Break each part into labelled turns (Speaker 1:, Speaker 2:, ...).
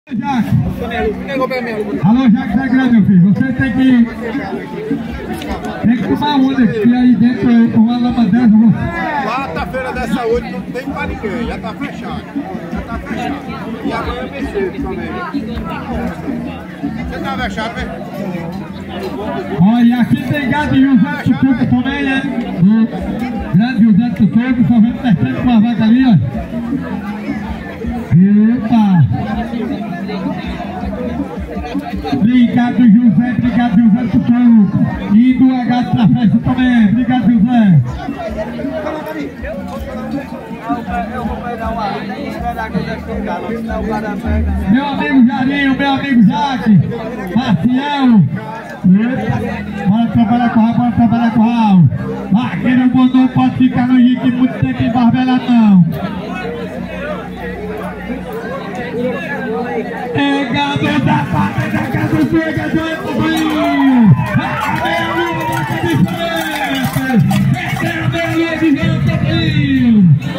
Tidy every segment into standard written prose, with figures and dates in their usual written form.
Speaker 1: Alô, Jaque, tá grande, meu filho. Você tem que tomar onda aqui aí dentro com uma lama dessa.
Speaker 2: Quarta-feira dessa hoje não tem pra ninguém, já tá fechado. E amanhã é cedo também. Você tá fechado, velho?
Speaker 1: Olha, aqui tem gado de José do Tutuco também, né? O grande José do Tutuco, só vendo testando com a vaca ali, ó. Eita! Obrigado, José do Tutuco. Indo a gado pra festa também. Obrigado, José.
Speaker 3: Eu vou pegar uma linha e esperar que eu deve chegar, senão o cara pega.
Speaker 1: Meu amigo Jarinho, meu amigo Jaque, Marcial. Bora trabalhar com o Raul, bora trabalhar com o Raul. Aquele bom não pode ficar no jique muito tempo em Barbela, não. É gado da pata da cassuçú, é gado é pobrinho. É a meia lua da diferença. É a meia lua de gado pobrinho.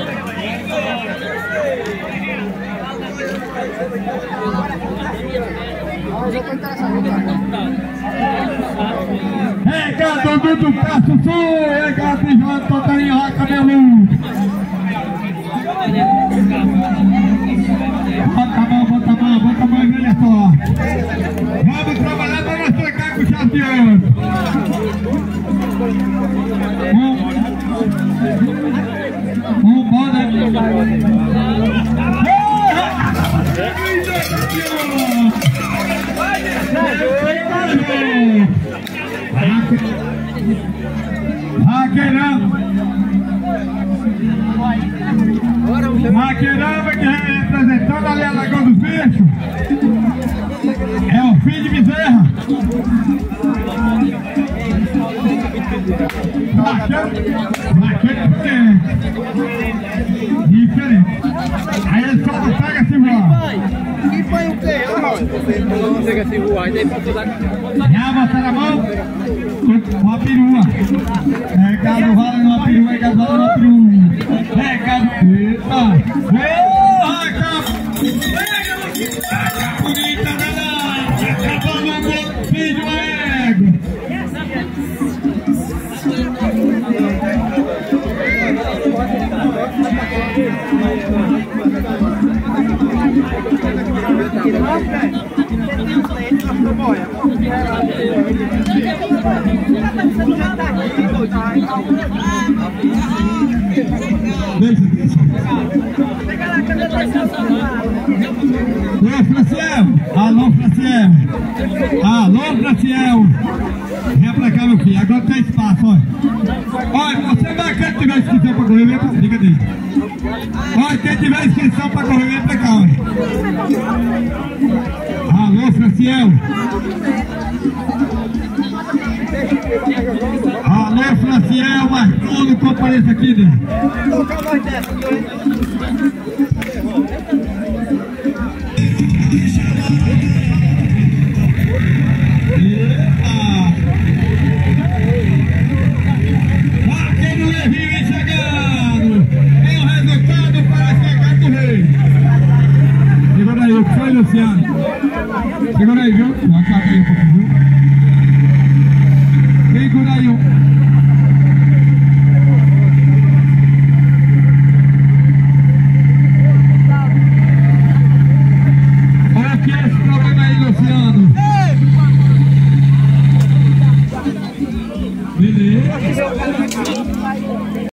Speaker 1: É gado do cassuçú, é gado de João Totarinho, raca meu lua. Bota a mão e veja só. Vamos trabalhar para nós trocar com o chave de ouro. Bora. Vaquejada que representando ali a Lagoa dos Bichos é o filho de Bezerra. Diferente. Aí ele só não pega se voar.
Speaker 3: E põe o quê? Não pega se voar, e daí pode usar.
Speaker 1: Já botar a mão com a perua. É gado vale numa perua, é gado vale numa perua. É gado. Eita! Pega bonita, galera! Acabando o meu vídeo, ego! Alô, Franciel! Vem pra cá, meu filho, agora tem espaço, olha. Olha, você vai, quem tiver inscrição pra correr, vem pra cá, diga dele. Olha, quem tiver inscrição pra correr, vem pra cá, olha. Alô, Franciel! Alô, Franciel, mas tudo compareça aqui, né?
Speaker 3: Tocar mais dessa,
Speaker 1: Luciano, segura aí, viu? Acaba aí um pouquinho, viu? Segura aí, olha aqui esse problema aí, Luciano. Beleza.